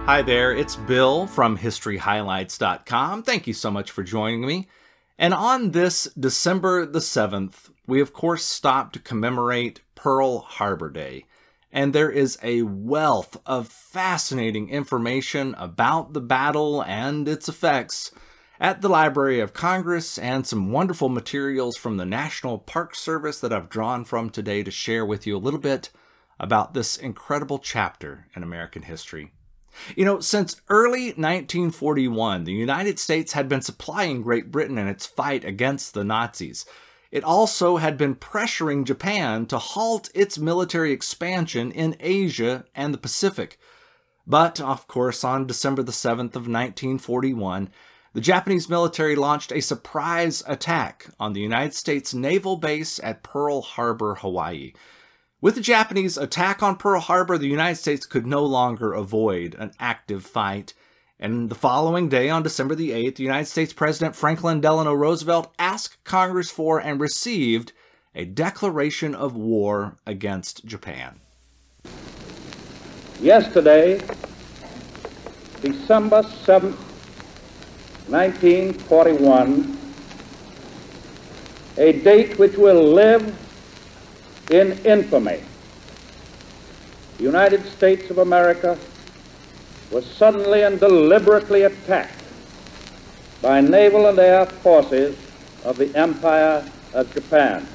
Hi there, it's Bill from HistoryHighlights.com. Thank you so much for joining me. And on this December the 7th, we of course stopped to commemorate Pearl Harbor Day. And there is a wealth of fascinating information about the battle and its effects at the Library of Congress, and some wonderful materials from the National Park Service that I've drawn from today to share with you a little bit about this incredible chapter in American history. You know, since early 1941, the United States had been supplying Great Britain in its fight against the Nazis. It also had been pressuring Japan to halt its military expansion in Asia and the Pacific. But, of course, on December the 7th of 1941, the Japanese military launched a surprise attack on the United States naval base at Pearl Harbor, Hawaii. With the Japanese attack on Pearl Harbor, the United States could no longer avoid an active fight. And the following day, on December the 8th, the United States President Franklin Delano Roosevelt asked Congress for and received a declaration of war against Japan. Yesterday, December 7th, 1941, a date which will live in infamy, the United States of America was suddenly and deliberately attacked by naval and air forces of the Empire of Japan.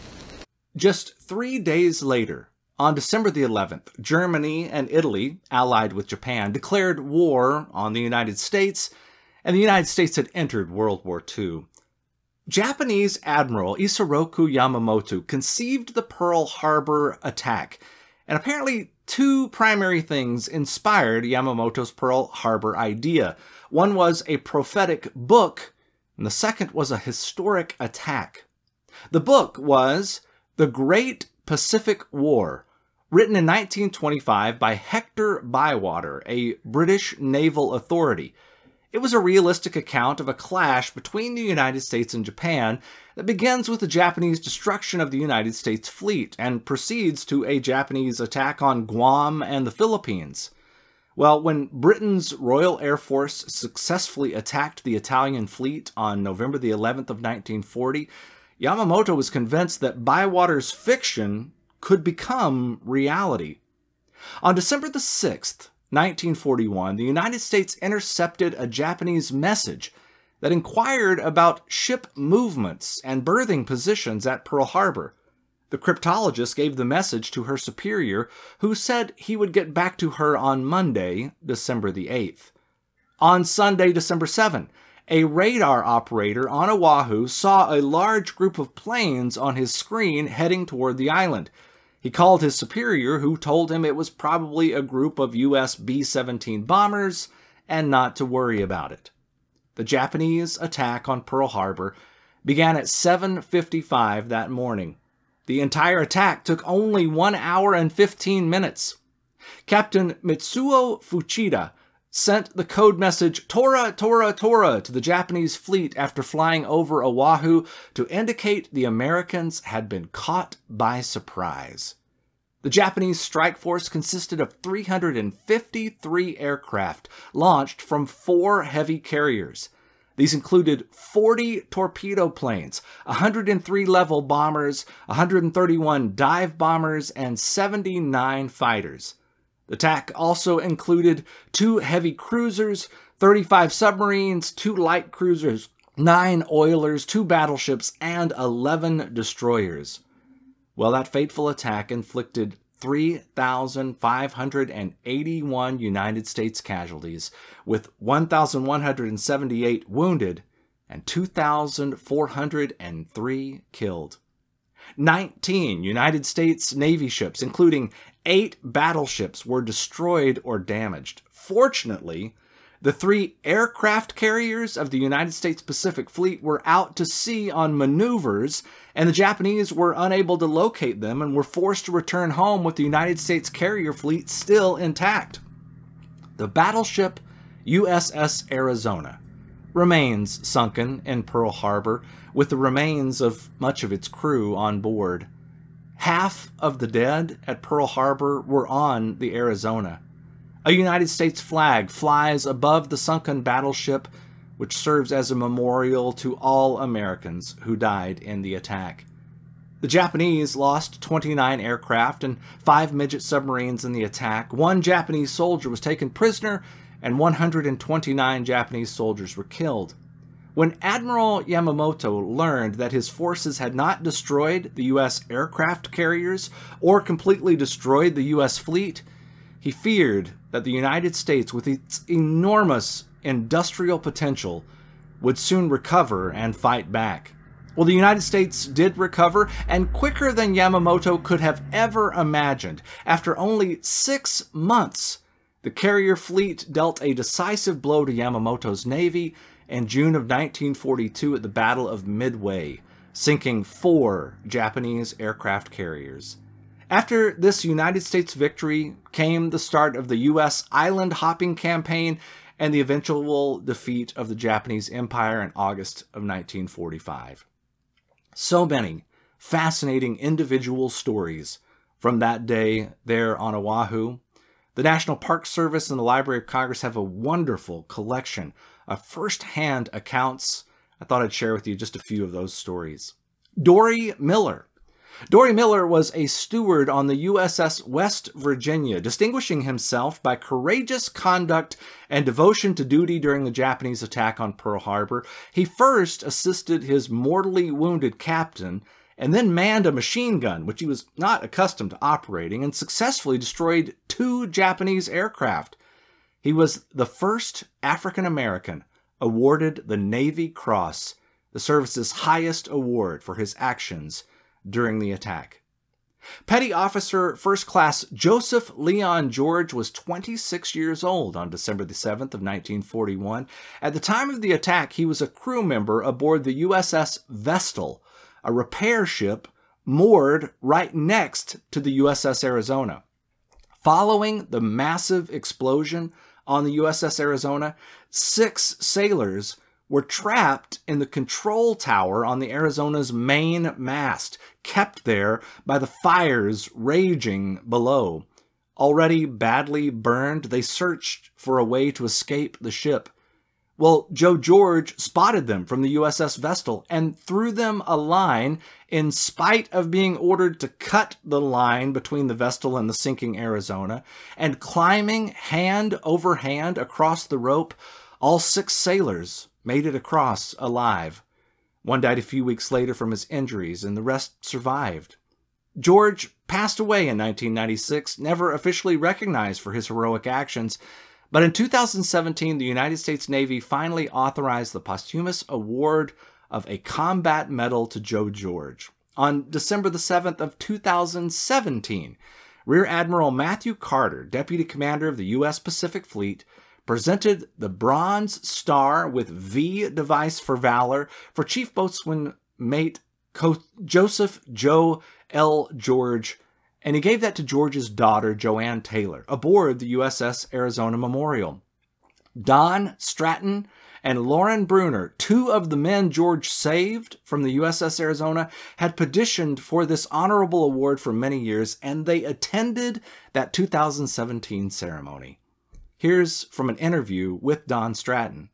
Just 3 days later, on December the 11th, Germany and Italy, allied with Japan, declared war on the United States, and the United States had entered World War II. Japanese Admiral Isoroku Yamamoto conceived the Pearl Harbor attack, and apparently two primary things inspired Yamamoto's Pearl Harbor idea. One was a prophetic book, and the second was a historic attack. The book was The Great Pacific War, written in 1925 by Hector Bywater, a British naval authority. It was a realistic account of a clash between the United States and Japan that begins with the Japanese destruction of the United States fleet and proceeds to a Japanese attack on Guam and the Philippines. Well, when Britain's Royal Air Force successfully attacked the Italian fleet on November the 11th of 1940, Yamamoto was convinced that Bywater's fiction could become reality. On December the 6th, 1941, the United States intercepted a Japanese message that inquired about ship movements and berthing positions at Pearl Harbor. The cryptologist gave the message to her superior, who said he would get back to her on Monday, December the 8th. On Sunday, December 7th, a radar operator on Oahu saw a large group of planes on his screen heading toward the island. He called his superior, who told him it was probably a group of U.S. B-17 bombers and not to worry about it. The Japanese attack on Pearl Harbor began at 7:55 that morning. The entire attack took only 1 hour and 15 minutes. Captain Mitsuo Fuchida sent the code message Tora, Tora, Tora to the Japanese fleet after flying over Oahu to indicate the Americans had been caught by surprise. The Japanese strike force consisted of 353 aircraft launched from 4 heavy carriers. These included 40 torpedo planes, 103 level bombers, 131 dive bombers, and 79 fighters. The attack also included 2 heavy cruisers, 35 submarines, 2 light cruisers, 9 oilers, 2 battleships, and 11 destroyers. Well, that fateful attack inflicted 3,581 United States casualties, with 1,178 wounded and 2,403 killed. 19 United States Navy ships, including 8 battleships, were destroyed or damaged. Fortunately, the 3 aircraft carriers of the United States Pacific Fleet were out to sea on maneuvers, and the Japanese were unable to locate them and were forced to return home with the United States carrier fleet still intact. The battleship USS Arizona remains sunken in Pearl Harbor, with the remains of much of its crew on board. Half of the dead at Pearl Harbor were on the Arizona. A United States flag flies above the sunken battleship, which serves as a memorial to all Americans who died in the attack. The Japanese lost 29 aircraft and 5 midget submarines in the attack. 1 Japanese soldier was taken prisoner, and 129 Japanese soldiers were killed. When Admiral Yamamoto learned that his forces had not destroyed the U.S. aircraft carriers or completely destroyed the U.S. fleet, he feared that the United States, with its enormous industrial potential, would soon recover and fight back. Well, the United States did recover, and quicker than Yamamoto could have ever imagined. After only 6 months, the carrier fleet dealt a decisive blow to Yamamoto's navy in June of 1942 at the Battle of Midway, sinking 4 Japanese aircraft carriers. After this United States victory came the start of the U.S. island-hopping campaign and the eventual defeat of the Japanese Empire in August of 1945. So many fascinating individual stories from that day there on Oahu. The National Park Service and the Library of Congress have a wonderful collection of first-hand accounts. I thought I'd share with you just a few of those stories. Dory Miller. Dory Miller was a steward on the USS West Virginia, distinguishing himself by courageous conduct and devotion to duty during the Japanese attack on Pearl Harbor. He first assisted his mortally wounded captain and then manned a machine gun, which he was not accustomed to operating, and successfully destroyed 2 Japanese aircraft. He was the first African American awarded the Navy Cross, the service's highest award for his actions during the attack. Petty Officer First Class Joseph Leon George was 26 years old on December the 7th of 1941. At the time of the attack, he was a crew member aboard the USS Vestal, a repair ship moored right next to the USS Arizona. Following the massive explosion on the USS Arizona, 6 sailors were trapped in the control tower on the Arizona's main mast, kept there by the fires raging below. Already badly burned, they searched for a way to escape the ship. Well, Joe George spotted them from the USS Vestal and threw them a line in spite of being ordered to cut the line between the Vestal and the sinking Arizona. And climbing hand over hand across the rope, all 6 sailors made it across alive. One died a few weeks later from his injuries, and the rest survived. George passed away in 1996, never officially recognized for his heroic actions, but in 2017, the United States Navy finally authorized the posthumous award of a combat medal to Joe George. On December the 7th of 2017, Rear Admiral Matthew Carter, Deputy Commander of the U.S. Pacific Fleet, presented the Bronze Star with V device for valor for Chief Boatswain Mate Joseph Joe L. George, and he gave that to George's daughter, Joanne Taylor, aboard the USS Arizona Memorial. Don Stratton and Lauren Bruner, 2 of the men George saved from the USS Arizona, had petitioned for this honorable award for many years, and they attended that 2017 ceremony. Here's from an interview with Don Stratton.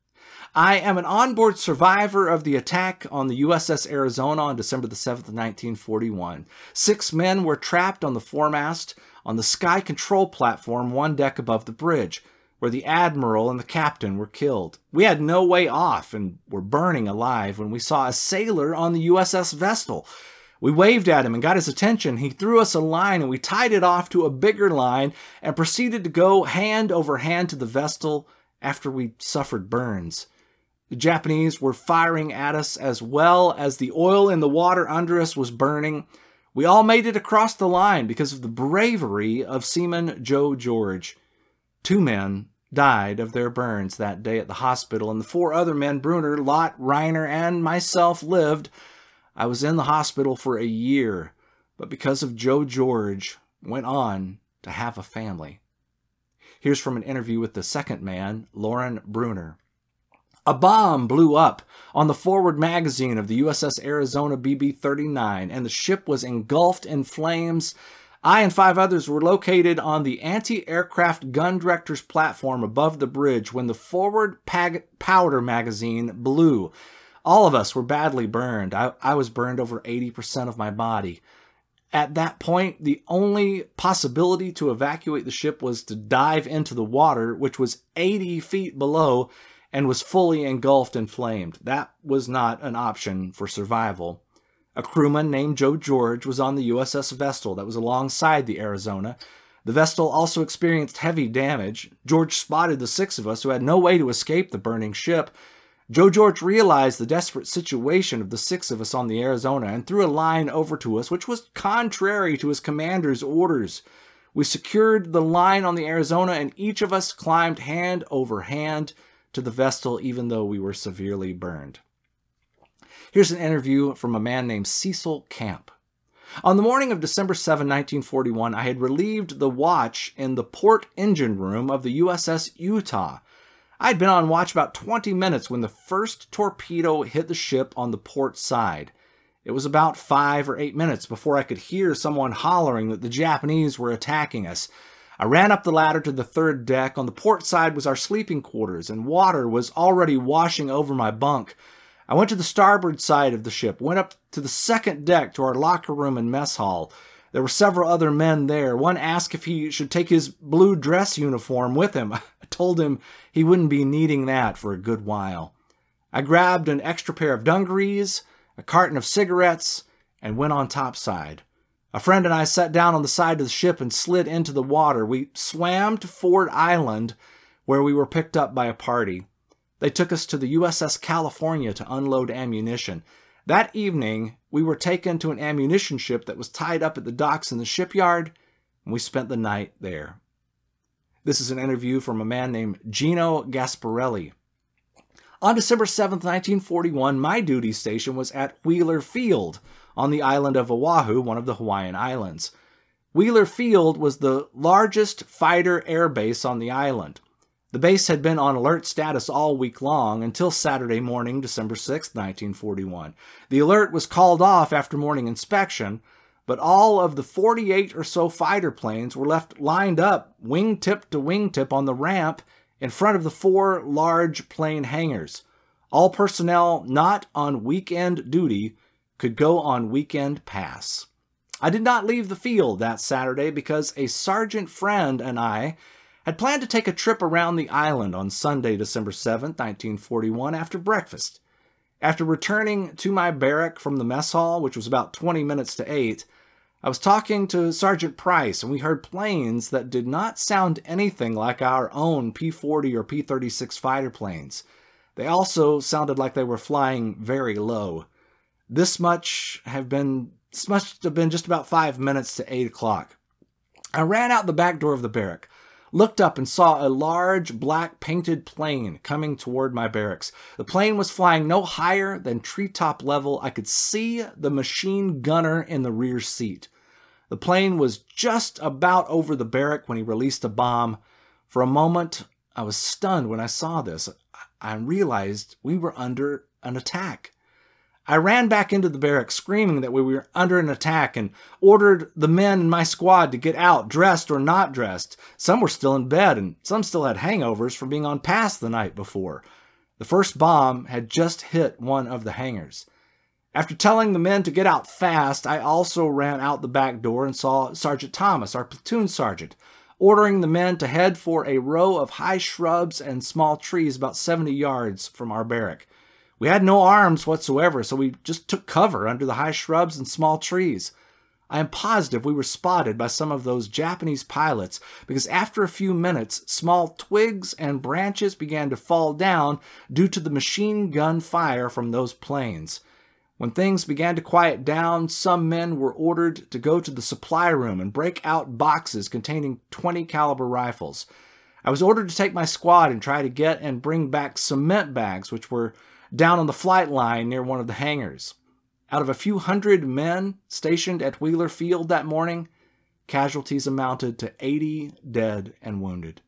I am an onboard survivor of the attack on the USS Arizona on December the 7th of 1941. 6 men were trapped on the foremast on the sky control platform 1 deck above the bridge, where the admiral and the captain were killed. We had no way off and were burning alive when we saw a sailor on the USS Vestal. We waved at him and got his attention. He threw us a line and we tied it off to a bigger line and proceeded to go hand over hand to the Vestal after we suffered burns. The Japanese were firing at us as well as the oil in the water under us was burning. We all made it across the line because of the bravery of Seaman Joe George. 2 men died of their burns that day at the hospital, and the 4 other men, Bruner, Lott, Reiner, and myself, lived. I was in the hospital for a year, but because of Joe George, went on to have a family. Here's from an interview with the 2nd man, Lauren Bruner. A bomb blew up on the forward magazine of the USS Arizona BB-39, and the ship was engulfed in flames. I and 5 others were located on the anti-aircraft gun director's platform above the bridge when the forward powder magazine blew. All of us were badly burned. I was burned over 80% of my body. At that point, the only possibility to evacuate the ship was to dive into the water, which was 80 feet below and was fully engulfed and flamed. That was not an option for survival. A crewman named Joe George was on the USS Vestal that was alongside the Arizona. The Vestal also experienced heavy damage. George spotted the 6 of us who had no way to escape the burning ship. Joe George realized the desperate situation of the 6 of us on the Arizona and threw a line over to us, which was contrary to his commander's orders. We secured the line on the Arizona, and each of us climbed hand over hand to the Vestal, even though we were severely burned. Here's an interview from a man named Cecil Camp. On the morning of December 7, 1941, I had relieved the watch in the port engine room of the USS Utah. I had been on watch about 20 minutes when the first torpedo hit the ship on the port side. It was about 5 or 8 minutes before I could hear someone hollering that the Japanese were attacking us. I ran up the ladder to the 3rd deck. On the port side was our sleeping quarters, and water was already washing over my bunk. I went to the starboard side of the ship, went up to the 2nd deck to our locker room and mess hall. There were several other men there. One asked if he should take his blue dress uniform with him. I told him he wouldn't be needing that for a good while. I grabbed an extra pair of dungarees, a carton of cigarettes, and went on topside. A friend and I sat down on the side of the ship and slid into the water. We swam to Ford Island, where we were picked up by a party. They took us to the USS California to unload ammunition. That evening, we were taken to an ammunition ship that was tied up at the docks in the shipyard, and we spent the night there. This is an interview from a man named Gino Gasparelli. On December 7, 1941, my duty station was at Wheeler Field on the island of Oahu, one of the Hawaiian Islands. Wheeler Field was the largest fighter air base on the island. The base had been on alert status all week long until Saturday morning, December 6, 1941. The alert was called off after morning inspection, but all of the 48 or so fighter planes were left lined up wingtip to wingtip on the ramp in front of the 4 large plane hangars. All personnel not on weekend duty could go on weekend pass. I did not leave the field that Saturday because a sergeant friend and I had planned to take a trip around the island on Sunday, December 7, 1941, after breakfast. After returning to my barrack from the mess hall, which was about 20 minutes to 8, I was talking to Sergeant Price, and we heard planes that did not sound anything like our own P-40 or P-36 fighter planes. They also sounded like they were flying very low. This must have been just about 5 minutes to 8 o'clock. I ran out the back door of the barrack, looked up and saw a large black painted plane coming toward my barracks. The plane was flying no higher than treetop level. I could see the machine gunner in the rear seat. The plane was just about over the barrack when he released a bomb. For a moment, I was stunned when I saw this. I realized we were under an attack. I ran back into the barracks screaming that we were under an attack and ordered the men in my squad to get out, dressed or not dressed. Some were still in bed and some still had hangovers from being on pass the night before. The first bomb had just hit one of the hangars. After telling the men to get out fast, I also ran out the back door and saw Sergeant Thomas, our platoon sergeant, ordering the men to head for a row of high shrubs and small trees about 70 yards from our barrack. We had no arms whatsoever, so we just took cover under the high shrubs and small trees. I am positive we were spotted by some of those Japanese pilots because after a few minutes, small twigs and branches began to fall down due to the machine gun fire from those planes. When things began to quiet down, some men were ordered to go to the supply room and break out boxes containing .20 caliber rifles. I was ordered to take my squad and try to get and bring back cement bags, which were down on the flight line near one of the hangars. Out of a few hundred men stationed at Wheeler Field that morning, casualties amounted to 80 dead and wounded.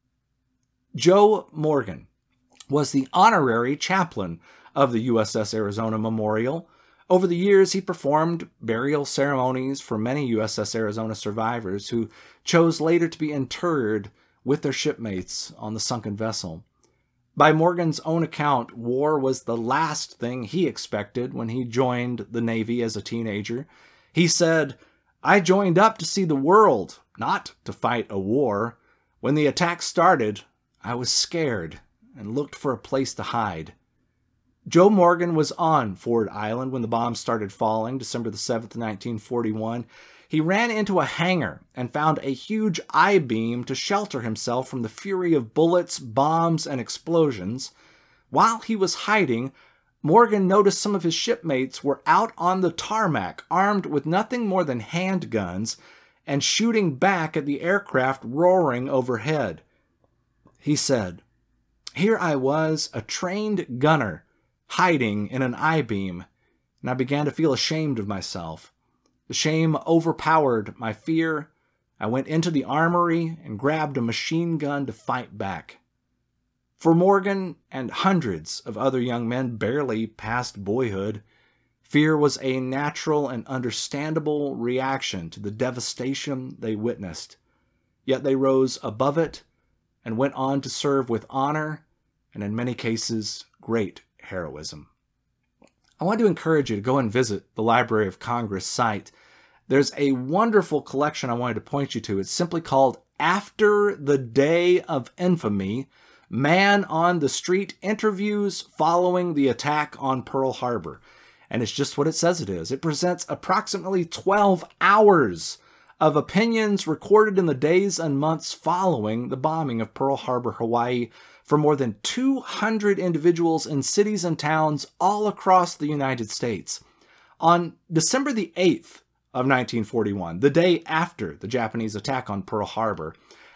Joe Morgan was the honorary chaplain of the USS Arizona Memorial, Over the years, he performed burial ceremonies for many USS Arizona survivors who chose later to be interred with their shipmates on the sunken vessel. By Morgan's own account, war was the last thing he expected when he joined the Navy as a teenager. He said, "I joined up to see the world, not to fight a war. When the attack started, I was scared and looked for a place to hide." Joe Morgan was on Ford Island when the bombs started falling, December the 7th, 1941. He ran into a hangar and found a huge I-beam to shelter himself from the fury of bullets, bombs, and explosions. While he was hiding, Morgan noticed some of his shipmates were out on the tarmac, armed with nothing more than handguns, and shooting back at the aircraft roaring overhead. He said, "Here I was, a trained gunner, hiding in an I-beam, and I began to feel ashamed of myself. The shame overpowered my fear. I went into the armory and grabbed a machine gun to fight back." For Morgan and hundreds of other young men barely past boyhood, fear was a natural and understandable reaction to the devastation they witnessed. Yet they rose above it and went on to serve with honor and, in many cases, great heroism. I want to encourage you to go and visit the Library of Congress site. There's a wonderful collection I wanted to point you to. It's simply called After the Day of Infamy, Man on the Street Interviews Following the Attack on Pearl Harbor. And it's just what it says it is. It presents approximately 12 hours of opinions recorded in the days and months following the bombing of Pearl Harbor, Hawaii, for more than 200 individuals in cities and towns all across the United States. On December the 8th of 1941, the day after the Japanese attack on Pearl Harbor,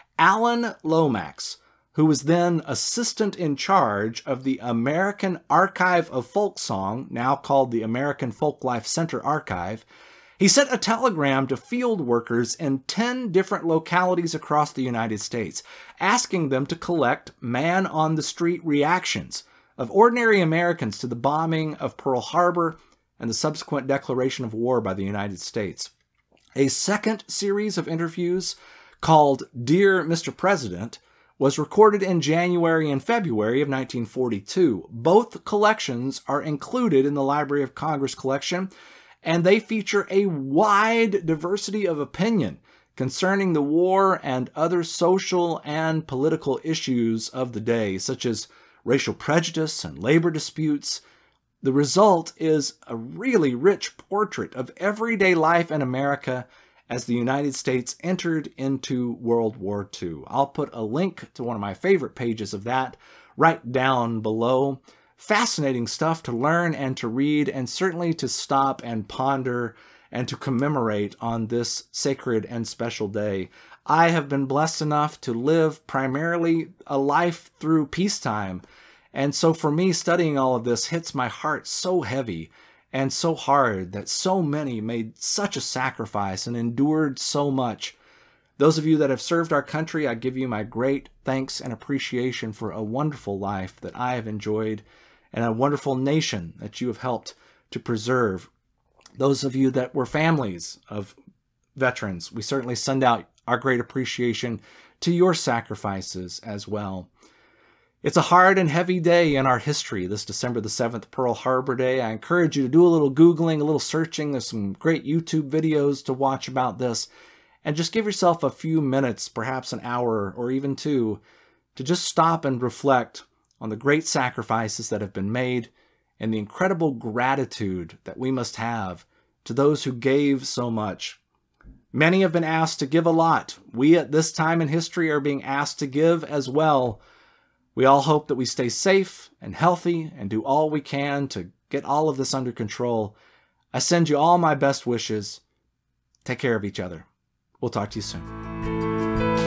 Alan Lomax, who was then assistant in charge of the American Archive of Folk Song, now called the American Folklife Center Archive, he sent a telegram to field workers in 10 different localities across the United States, asking them to collect man-on-the-street reactions of ordinary Americans to the bombing of Pearl Harbor and the subsequent declaration of war by the United States. A second series of interviews, called Dear Mr. President, was recorded in January and February of 1942. Both collections are included in the Library of Congress collection, and they feature a wide diversity of opinion concerning the war and other social and political issues of the day, such as racial prejudice and labor disputes. The result is a really rich portrait of everyday life in America as the United States entered into World War II. I'll put a link to one of my favorite pages of that right down below. Fascinating stuff to learn and to read, and certainly to stop and ponder and to commemorate on this sacred and special day. I have been blessed enough to live primarily a life through peacetime, and so for me, studying all of this hits my heart so heavy and so hard that so many made such a sacrifice and endured so much. Those of you that have served our country, I give you my great thanks and appreciation for a wonderful life that I have enjoyed and a wonderful nation that you have helped to preserve. Those of you that were families of veterans, we certainly send out our great appreciation to your sacrifices as well. It's a hard and heavy day in our history, this December the 7th, Pearl Harbor Day. I encourage you to do a little Googling, a little searching. There's some great YouTube videos to watch about this. And just give yourself a few minutes, perhaps an hour or even two, to just stop and reflect on the great sacrifices that have been made and the incredible gratitude that we must have to those who gave so much. Many have been asked to give a lot. We at this time in history are being asked to give as well. We all hope that we stay safe and healthy and do all we can to get all of this under control. I send you all my best wishes. Take care of each other. We'll talk to you soon.